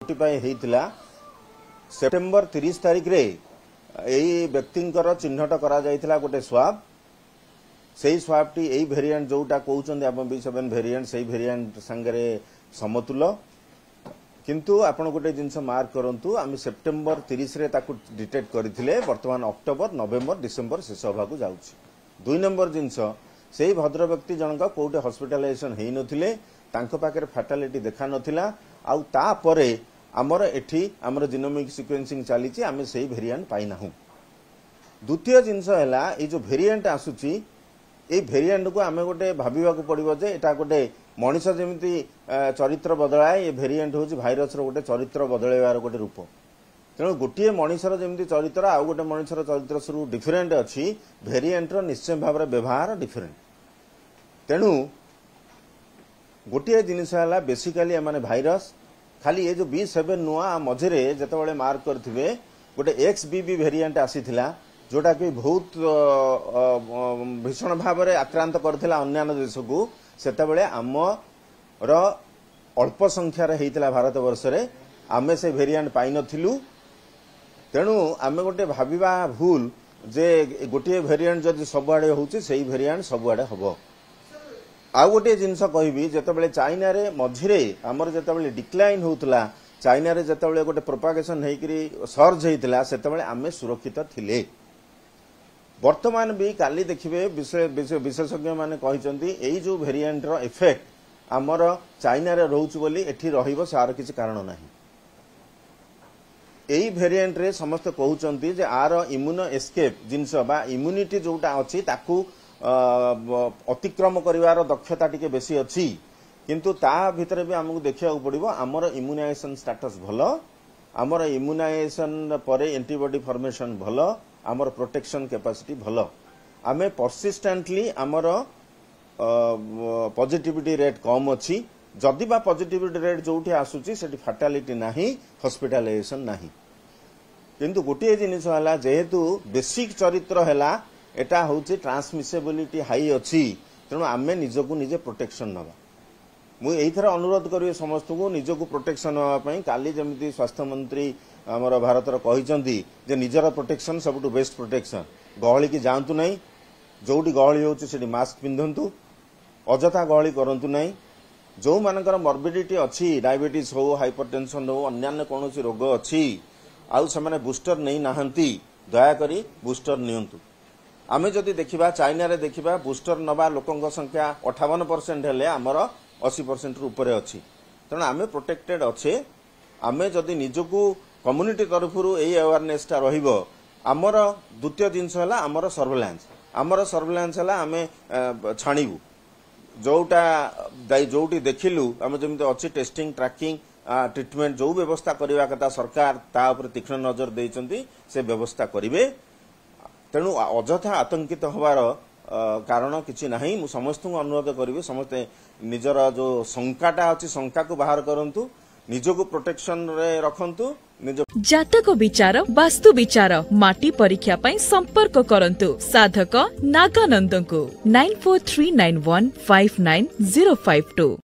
September 30 तारिख रे यही व्यक्तिंकर चिन्हट करा जायथिला गोटे स्वाब से स्वाब टी यही वेरिएंट जोटा कहउचंदी आपण B7 वेरिएंट से वेरिएंट संगरे समतुल किंतु आपण गोटे जिनस मार्क करंतु आम सेप्टेम्बर 30 रे ताकू डिटेक्ट करथिले वर्तमान अक्टोबर नवेम्बर डिसेम्बर शेष होबाकू जाउछि। 2 नंबर जिनस से भद्र व्यक्ति जनक कोटे हॉस्पिटलाइजेशन हेई नथिले तांको पाकर फैटालिटी देखा नथिला आउ ता परे आमर एठी आमर जीनोमिक सिक्वेन्सिंग चली आम से वेरिएंट पाइनाहु। द्वितीय जिनस है ये जो वेरिएंट आसुची ये वेरिएंट को आम गोटे भाविबाकू पड़िबो जे एटा गोटे मनीष जमी चरित्र बदलाए ये वेरिएंट हूँ भाइरस गोटे चरित्र बदलैबार गोटे रूप तेणु गोटे मनीषर जमी चरित्र आउ गोटे मनीषर चरित्र सब डिफरेन्ट अच्छी वेरिएंटर निश्चय भाव में व्यवहार डिफरेन्ट तेणु गोटे जिनस है बेसिकाली एम भाइरस खाली ये जो B7 नुआ मझे जिते मार्क करेंगे गोटे XBB वेरिएंट आसीथिला जोटा कि बहुत भीषण भाव में आक्रांत करथिला अन्य देश को सेतबेले आमर अल्प संख्यार होता भारत वर्ष रे आमे से वेरिएंट पाई नथिलु तेणु आमे गोटे भाविबा भूल जे गोटे वेरिएंट जदि सबुआडे होउची सेही वेरिएंट सबुआडे हबो। आउ गोटे जिनस कहबी जितेबाला चाइना रे मझिरे आमर जितेबाला डिक्लाइन होउतला चाइना रे जितेबाला गोटे प्रोपागेशन हेकरी सर्ज हेइतला सेतेबाला आमे सुरक्षित थिले। वर्तमान भी काली देखिबे विशेषज्ञ माने कहिसंती एई जो वेरिएंट रो इफेक्ट आमर चाइना रे रहउछ बोली एठी रहिबो सार किछि कारण नाही। एई वेरिएंट रे समस्त कहउचंती जे आर इम्यूनो एस्केप जिनस बा इम्यूनिटी जोटा अछि ताकू अतिक्रम करिवार दक्षता टिके बेसी अच्छी किंतु ता भितर भी आमको देखा पड़ो आमर इम्यूनाइजेशन स्टेटस भल आमर इम्यूनाइजेशन परे एंटीबॉडी फॉर्मेशन भल आमर प्रोटेक्शन कैपेसिटी भल आमे परसिस्टेंटली आमर पॉजिटिविटी रेट कम अच्छी जदि बा पॉजिटिविटी रेट जोठी आसुची सेठी फैटालिटी नाही हॉस्पिटलाइजेशन नाही किंतु गोटे जिनिस हला जेहेतु बेसिक चरित्र हैला एटा होची ट्रांसमिसेबिलिटी हाई अच्छी तेणु आमे निजको निजे प्रोटेक्शन नवा मु एथर अनुरोध करी समस्त को निजको प्रोटेक्शन नापी काली जमी स्वास्थ्य मंत्री आमर भारतर कहिसंती जे निजर प्रोटेक्शन सबुठु बेस्ट प्रोटेक्शन गहली की जातु नहीं जोटी गहली होची सेठी मास्क पिंधंतु अजथा गहली करंतु नहीं जो मानकर मॉर्बिडिटी अच्छी डायबिटीज हो हाइपरटेंशन हो अन्य कौन रोग अच्छी आउ से बूस्टर नहीं नाहंती दयाकरी बूस्टर नियंतु। आमे जदि देखिबा चाइना रे देखिबा बूस्टर नबा लोकंक संख्या 58% हेले आमर 80% रु ऊपर अछि तेणु आमे प्रोटेक्टेड अच्छे आमे जदि निजको कम्युनिटी तरफरु एई अवेयरनेस टा रहिबो आमर द्वितीय जिनस हला आमर सर्वेलांस हला आमे छाणीबु जोटा जोटी देखिलु आमे जमिते अछि टेस्टिंग ट्रैकिंग ट्रीटमेंट जो व्यवस्था करबा कथा सरकार ता ऊपर तीक्ष्ण नजर देइचंती से व्यवस्था करिवे तेणु अजथा आतंकित हबार कारण किछि नाही मु समस्त को अनुरोध करिवे समस्ते निजर जो शंकाटा अछि शंका को बाहर करंतु निजको प्रोटेक्शन रे रखंतु निज जातक विचार वास्तु विचार माटी परीक्षा पई संपर्क करंतु साधक नागानंद को 9439159052।